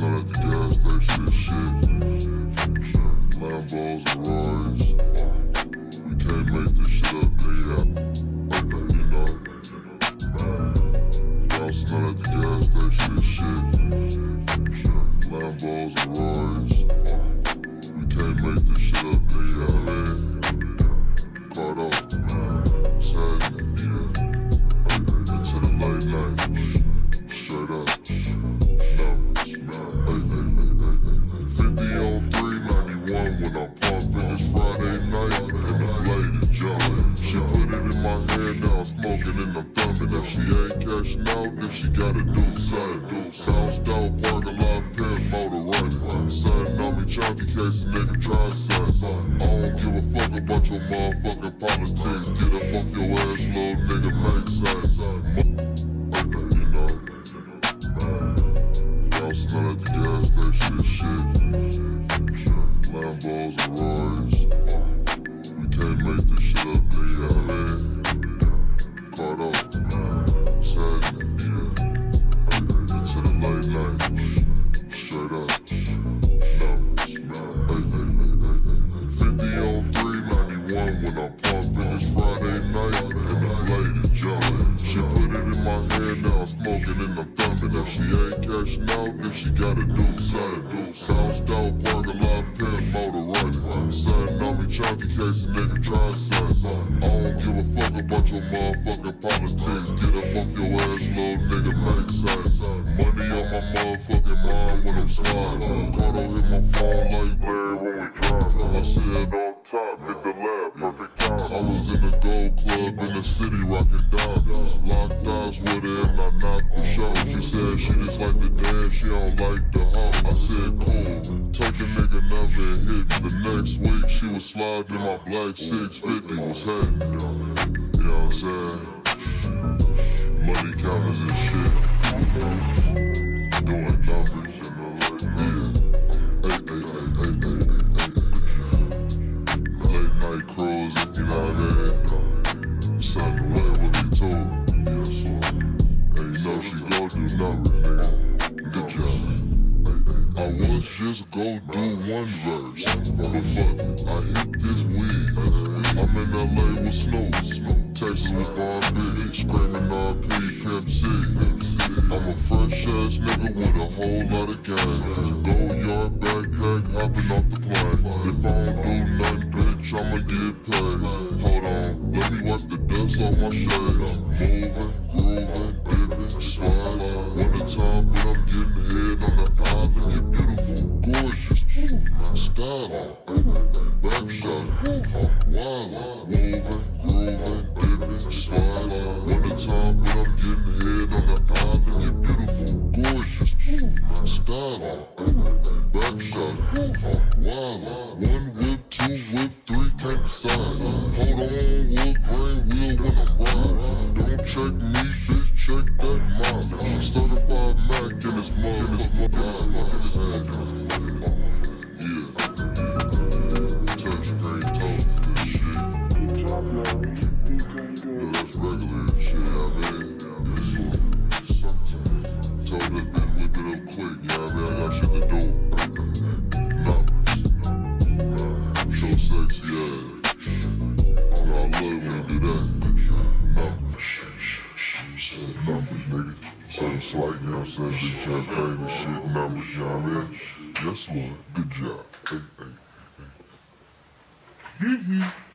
not at the gas station and shit. Lambos and Roy's. We can't make this shit up, nigga. You know. Bouncing out at the gas station and shit. Lambos and Roy's. We can't make this shit up, nigga, man. KAYRO. What's happening? Into the late night. Straight up. Numbers. 50 on 391 when I'm pumping. It's Friday night and the blade is jumping. She put it in my hand, now I'm smoking and I'm thumbing. If she ain't cashing out, then she gotta do something. Bounced out, parking lot, pimp, motor running. Something on me chunky, case a nigga try something. I don't give a fuck about your motherfucking politics. Get up off your ass, little nigga, make something. You know. Bouncing out at the gas station and shit. Lambos and Roy's. We can't make this shit up, nigga, man. KAYRO. What's happening? Into the late night. Straight up. Numbers. 50 on 391 when I'm pumping. It's Friday night and the blade is jumping. She put it in my hand, now I'm smoking and I'm thumbing. If she ain't cashing out, then she gotta do something. Bounced out, parking lot, pimp, motor running. Something on me chunky, case a nigga try something. I don't give a fuck about your motherfucking politics. Get up off your ass, little nigga, make something. Money on my motherfucking mind when I'm sliding. KAYRO hit my phone like Larry when we drive. I said on top, hit the lab, perfect time. I was in the gold club in the city, rocking diamonds. Locked eyes with her and I knocked for sure. She said she just like the dance, she don't like the hoe. I said cool, take a nigga number and hit me. The next week she was sliding in my black 650, was happening. You know what I'm saying? Money counters and shit. Doing numbers. Yeah. Late night cruising, you know what I mean? Something away with me too. And you know she go do numbers, nigga. Good job. I was just go do one verse, but fuck it, I hit this weed. I'm in LA with Snoop, Texas with Bon Biggie, screaming RP Pimp C. I'm a fresh ass nigga with a whole lot of gang. Go yard backpack, hopping off the plane. If I don't do nothing, bitch, I'ma get paid. Hold on, let me wipe the dust off my shade. Moving, grooving, dipping, sliding. Winter time, but I'm getting head on the island. You're beautiful, gorgeous, styling, back shot, wildin', moving, grooving, dipping, sliding. Winter time, but I'm getting head on the island. You're beautiful, gorgeous, styling, back shot, wildin'. One whip, two whip, three can't decide. Hold on, wood grain wheel when I'm riding. Don't check me, bitch, check that mileage. Certified Mac in this motherfucking yeah. Touch green toast and shit. No, that's regular shit, I mean. Told that bitch whip it up quick, you know what I mean? I got shit to do. Numbers. Show sexy ass. No, I love it when you do that. Numbers. Numbers, nigga. So it's like, you know what I'm saying? Big champagne and shit, numbers, you know what I mean? Yes, Lord. Good job. Hey, hey, hey.